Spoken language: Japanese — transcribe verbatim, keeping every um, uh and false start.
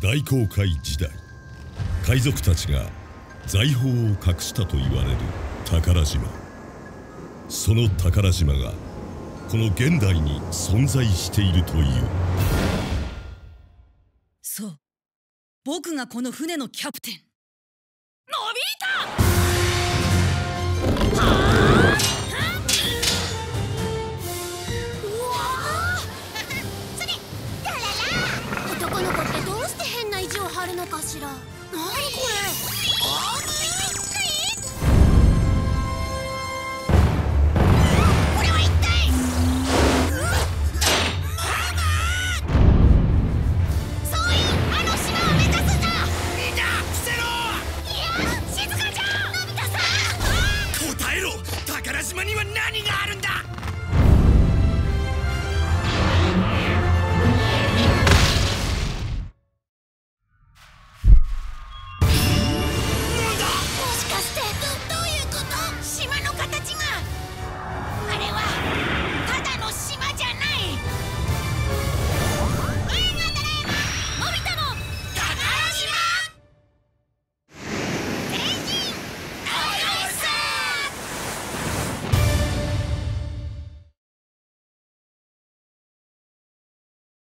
大航海時代、海賊たちが財宝を隠したと言われる宝島。その宝島がこの現代に存在しているという。 そう、僕がこの船のキャプテン、のび太。はあ、うわあそれガララ。男の子ってどうして変な意地を張るのかしら。なにこれ。あ